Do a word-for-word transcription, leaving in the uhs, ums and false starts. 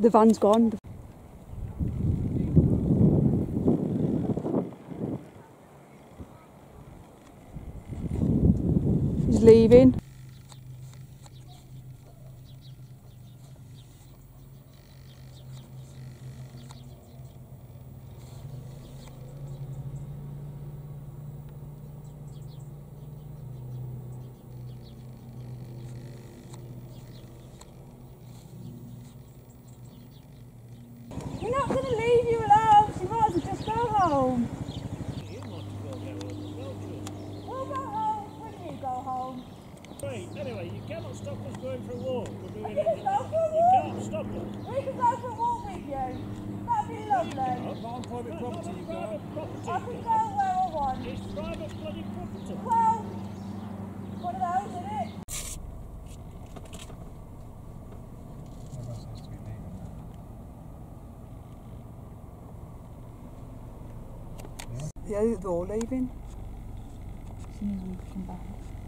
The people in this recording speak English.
The van's gone. He's leaving. We're not going to leave you alone, so you might as well just go home. You might as well go home as well, too. We'll go home when you go home. Wait, anyway, you cannot stop us going for a walk. We're doing I it. can go for a You walk. can't stop us. We can go for a walk with you. That'd be lovely. Not on private property, you go. Property. I can go where I want. It's private bloody property. Well, one of those, isn't it? Yeah, they're all leaving. As soon as we come back.